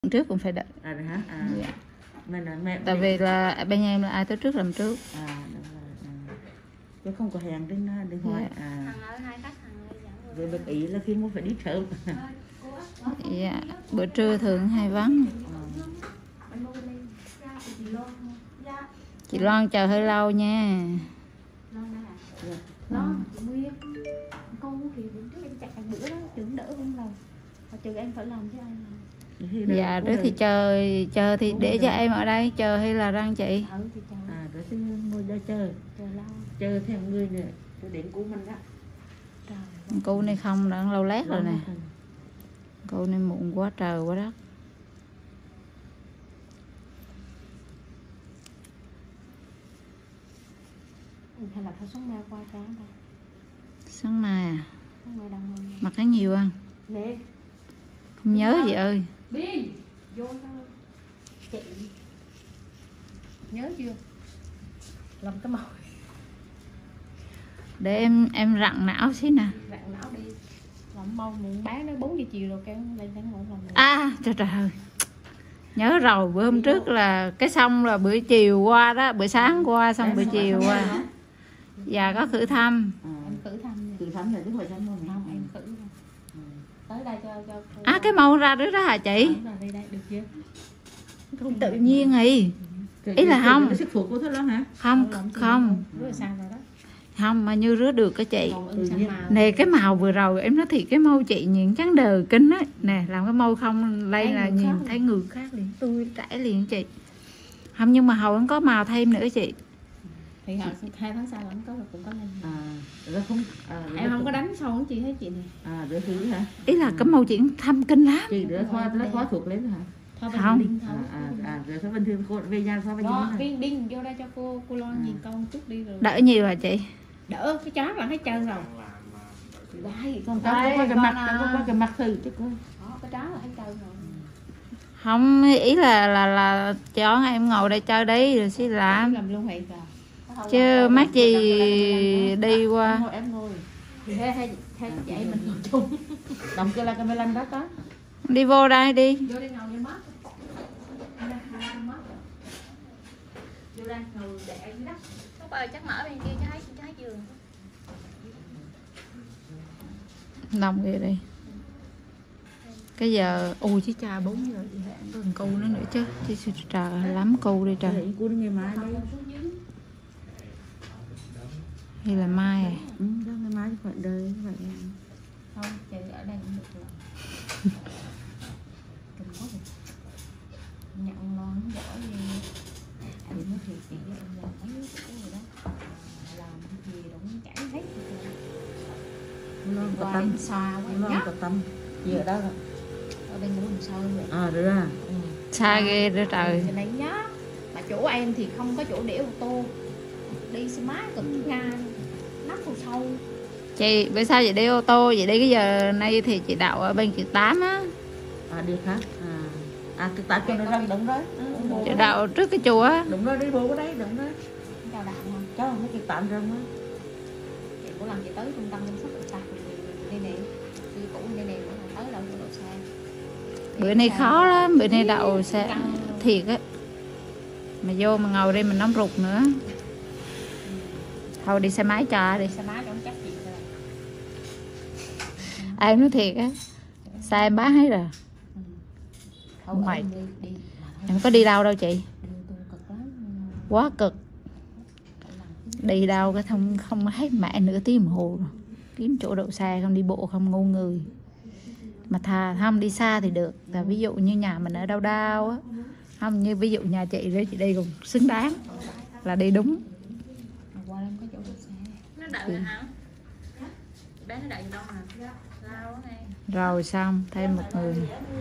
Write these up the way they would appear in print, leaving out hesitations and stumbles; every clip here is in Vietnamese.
trước cũng phải đợi. À rồi hả? Dạ. Mẹ Tại vì là bên em là ai tới trước làm trước. đúng rồi. Chứ không có hẹn đến hỏi. Rồi bật ý là khi mua phải đi sớm. Dạ. Bữa trưa thường hay vắng. Chị Loan chờ hơi lâu nha. Dạ rồi thì chờ thì để cho em ở đây chờ hay là răng chị? Rồi thì ngồi ra chờ theo người nữa cho đến cú mình đó. Cô này không đã lâu lát rồi nè. Cô này muộn quá trời quá đất. Hay là phải sống mai qua sáng ta? Sáng mai à? Sáng mai đông hơn. Mặc khá nhiều không? Nè. Không nhớ gì ơi. Biên. Vô sao? Chị. Nhớ chưa? Làm cái màu. Để em rặn não xí nè. Rặn não đi. Làm màu miệng bán nó 4 giờ chiều rồi kéo lên tháng 1 làm. À trời trời ơi. Nhớ rồi, bữa hôm trước là cái xong là bữa chiều qua đó, bữa sáng qua xong bữa chiều qua. Dạ có khử thăm. Em khử thăm. Khử thăm là chứ hồi thăm không em khử. Tới đây cho À cái màu ra đứa đó hả chị? Đây được chưa? Không tự nhiên gì. Ý là không. Sức thuộc của thế đó hả? Không. Rửa sao rồi đó. Không mà như rứa được cái chị. Nè Nè cái màu vừa rồi em nói thiệt cái màu chị nhìn trắng đờ kinh á. Nè làm cái màu không đây là nhìn thấy người khác liền, tôi trải liền chị. Không nhưng mà hầu em có màu thêm nữa chị. Thì 2 tháng sau vẫn có cũng có lên. Rồi không Em không có đánh sâu chị thấy chị này. Rửa thử hả? Ý là cái màu chị thâm kinh lắm. Chị rửa khóa thuộc lên hả? Không. Rồi sao bình thường cô về nhà sao bây giờ? Đinh vô đây cho cô Loan nhìn con chút đi rồi. Đỡ nhiều hả chị? Đỡ cái chó là thấy trơn rồi. Đây con có cái mặt thử chứ coi. Cái chó là thấy trơn rồi. Không ý là cho em ngồi đây chơi đấy rồi xí làm luôn vậy rồi. chứ mát gì đi qua Em ngồi hay chạy mình ngồi chung. Đồng kia là camera đó có. đi vô đây đi. Vô đây ngồi lên mất. Vô đây ngồi để dưới đất. Lúc ơi chắc mở bên kia cho thấy giường. Đông ghê đi. Cái giờ ui chứ cha 4 giờ còn cu nữa nữa chứ trời lắm cu đi trời. Cu ngày mai đây. Hay là mai à? Đó ngày mai phải đời vậy. Không, chị ở đây cũng được rồi. Nhận ngon giỏi gì. Em nói thiệt chị với em làm mấy cái gì đó. Làm gì cũng chẳng thấy. Luôn có Qua tâm đêm xa quá luôn nhá. có tâm. Gì ở đó rồi? Ở bên ngủ làm sao vậy? Rồi à. Xa ghê đó trời. Cái này nhá. Mà chỗ em thì không có chỗ để ô tô. Đi xe máy cực nga. Nắp vào sâu. Chị bữa sau chị đi ô tô vậy đi cái giờ nay thì chị đậu ở bên kiệt 8 á. Đi hả? Kiệt 8 cho nó răng đúng rồi. Chị đậu trước cái chùa á. Đúng rồi, đi bộ ở đấy, đúng rồi. Chào đạm không? Cháu không có Kiệt 8 răng á. Chị có lần chị tới trung tâm chăm sóc bệnh tật đây nè. Chị cũ đây nè, tới đâu đậu xe. Bữa nay khó lắm, bữa nay đậu xe thiệt á. Mà vô mà ngồi đây mình nóng ruột nữa. Thôi đi xe máy cho đi. Xe máy không chắc chị rồi. Em nói thiệt á. Xe em bán hết rồi. Không mày đi. Em có đi đâu đâu chị. Cực lắm. Quá cực. Đi đâu cái không thấy mẹ nửa tiếng đồng hồ rồi. Kiếm chỗ đậu xe không đi bộ không ngu người. Mà thà không đi xa thì được. Là ví dụ như nhà mình ở đâu đâu á. Không như ví dụ nhà chị đấy chị đi cũng xứng đáng. Là đi đúng. Qua em có chỗ đậu xe. Nó đợi hả? Bé nó đợi đâu mà. Lao đó nghe. Rồi xong thêm một người.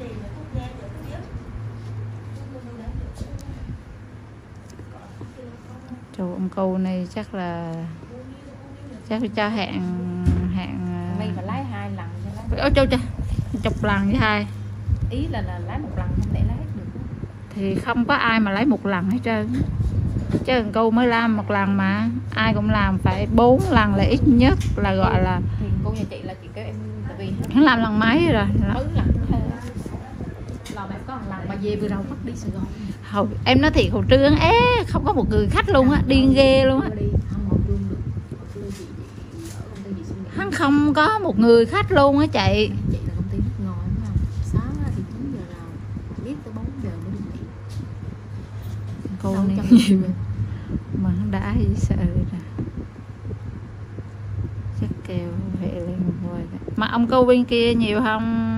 Trời ông cô này chắc là cho hẹn Mình phải lái 2 lần cho lái. ôi trời trời chục lần với 2 Ý là lái 1 lần không thể lái hết được. thì không có ai mà lấy 1 lần hết trơn chứ cô mới làm 1 lần mà ai cũng làm phải 4 lần là ít nhất là gọi là thì cô nhà chị là chị kêu em tại vì hắn làm lần mấy rồi lần lần em có có lần mà về vừa đầu bắt đi Sài Gòn. Hồi em nói thiệt hồi trưa không có một người khách luôn á, điên ghê luôn á. Hắn không có một người khách luôn á chị. Chị là công ty nước ngoài đúng không? Sáng thì 9 giờ nào, biết tới 4 giờ mới được nghỉ. Cô Đâu này cho nghỉ nhiều mà hắn đã gì sợ rồi nè. Chắc kêu về lên một hồi. Mà ông cô bên kia nhiều không?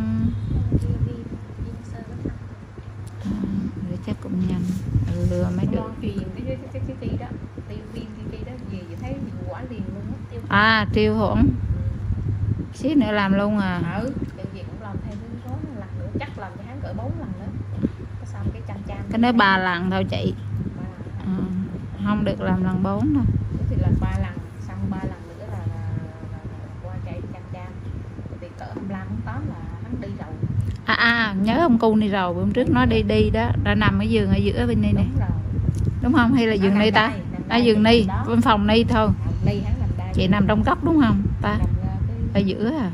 Để chắc cũng nhanh lừa mới được. Truyền cái kia đó, tiêu viên kia đó về thấy hiệu quả liền luôn á. À Triều Hưởng xíu nữa làm luôn à. Tiêu gì cũng làm thêm cái số lần nữa, chắc làm cho hắn cỡ 4 lần nữa. Có xong cái chăm cái đó 3 lần thôi chị. Không được làm lần 4 đâu. Thì là 3 lần, xong 3 lần nữa là qua chạy chăm. Thì cỡ 25 tháng 8 là hắn đi rồi. Nhớ ông cu này rồi, hôm trước nó đi đó, đã nằm ở giường ở giữa bên đây nè. Đúng không? Hay là giường này ta? Giường ni, bên phòng ni thôi. Chị nằm trong góc đúng không ta? Ở giữa à?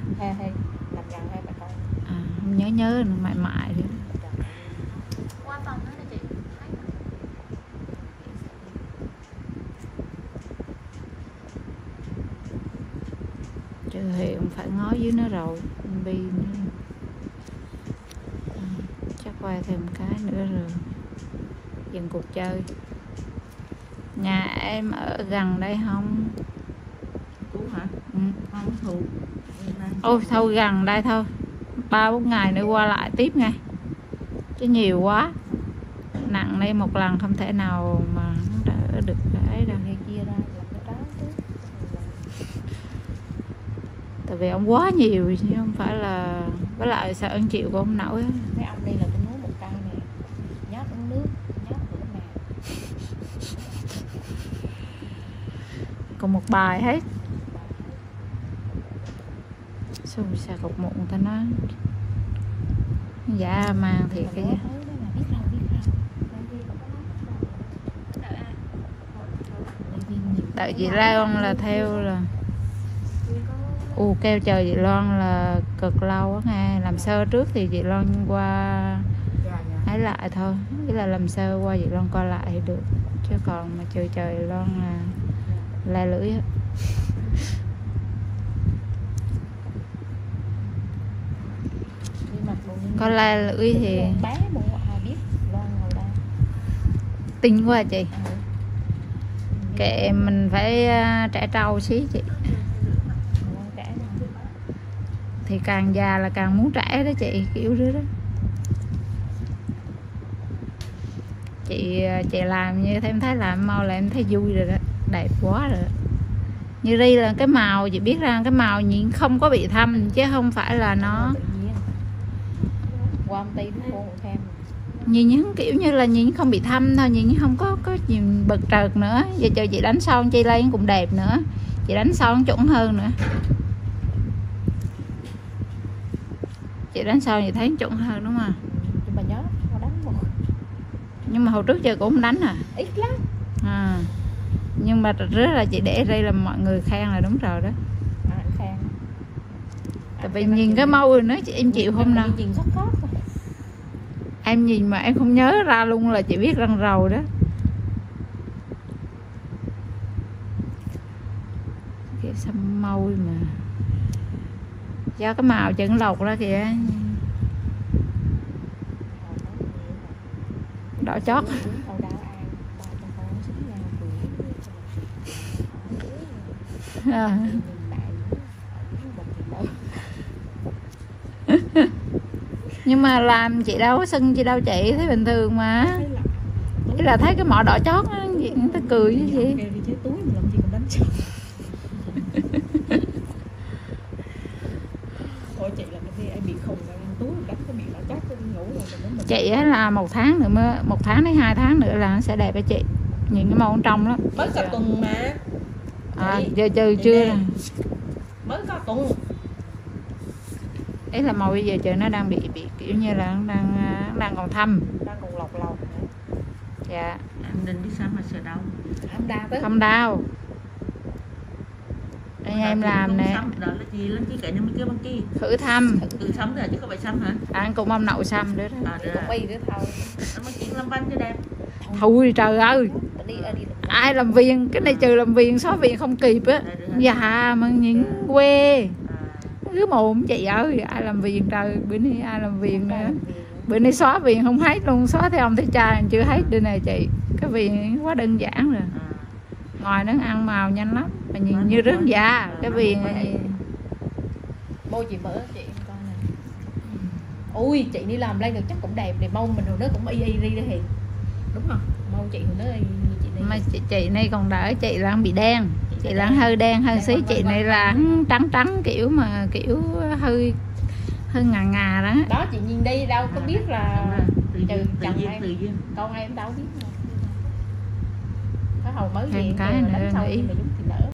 Không nhớ mãi mãi nữa. Trời thì cũng phải ngó dưới nó rồi bi nữa. Chắc quay thêm cái nữa rồi dừng cuộc chơi. Nhà em ở gần đây không? Đúng hả? Không thuộc. Ôi thôi gần đây thôi, 3-4 ngày nữa qua lại tiếp ngay chứ nhiều quá nặng đây một lần không thể nào mà đỡ được cái đâu. Tại vì ông quá nhiều chứ không phải là, với lại sợ ăn chịu cũng không nổi. Mấy ông đây là tôi nói một cây nè, nhót uống nước, nhót rửa mặt. Còn một bài hết. Sao cục mụn người ta nói dạ mang thì cái gì. Tại chị Loan là theo là kêu chờ chị Loan là cực lâu á nghe. Làm sơ trước thì chị Loan qua ấy lại thôi, ý là làm sơ qua chị Loan qua lại thì được, chứ còn mà chờ chị Loan là la lưỡi á. Có la lưỡi thì tinh quá chị. Kệ mình phải trẻ trâu xí chị. Thì càng già là càng muốn trẻ đó chị, kiểu đó đó. Chị làm như thế em thấy làm mau là em thấy vui rồi đó, đẹp quá rồi đó. Như đây là cái màu chị biết ra cái màu nhìn không có bị thâm chứ không phải là nó nhìn kiểu như là nhìn không bị thâm thôi, nhìn không có nhìn bật trợt nữa. Giờ chờ chị đánh son chi lên cũng đẹp nữa, chị đánh son chuẩn hơn nữa. Chị đánh son thì thấy chuẩn hơn đúng không? Nhưng mà hồi trước giờ cũng không đánh à? Ít lắm. Nhưng mà rất là chị để đây là mọi người khen là đúng rồi đó. Tại vì nhìn cái môi nữa chị em chịu không nào. Em nhìn mà em không nhớ ra luôn là chị biết răng rồi đó. Cái xăm môi mà do cái màu chân lộc ra kìa, đỏ chót. Nhưng mà làm chị đâu có sưng chị đâu chị, thấy bình thường mà. Ý là thấy cái mỏ đỏ chót á, người ta cười chứ gì. Chị á là 1 tháng nữa mới, 1 tháng đến 2 tháng nữa là nó sẽ đẹp á chị. Nhìn cái màu trong lắm. Mới cả tuần mà. Giờ chưa nè. Mới có tuần. Ấy là màu bây giờ trời nó đang bị kiểu như là đang còn thâm, đang còn lọc. dạ. Em định đi sao mà sợ đau? Không đau. Đây em làm nè. Đó là gì lên cái này mới kêu bằng kia. Khử thăm. Tự sắm rồi chứ không phải sắm hả? Ăn cùng ông nậu xăm nữa đó. Cũng bi nữa thôi. Nó mới chuyện làm văn cho đẹp. Thôi trời ơi. Ai làm viên, cái này trừ làm viên, xóa viên không kịp á. Dạ mà những quê. Cứ mồm chị ơi, ai làm viên trời, bữa nay ai làm viên nữa. Bữa nay xóa viên không hết luôn, xóa theo ông thấy cha chưa hết đây này chị. Cái viên quá đơn giản rồi. Ngoài nó ăn màu nhanh lắm, mà nhìn như rớn da. Cái viên này. Môi chị mở chị coi nè. Ui chị đi làm lên được chắc cũng đẹp, mông mình rồi nó cũng y đi đó thì đúng không? Mông chị nó y như chị này. Mà chị này còn đỡ, chị là bị đen, chị là hơi đen hơn xí, chị này là trắng trắng kiểu mà kiểu hơi ngà đó. Đó chị nhìn đi đâu có biết là tự nhiên con em đâu biết. Có hầu mới thêm gì cái nữa nghĩ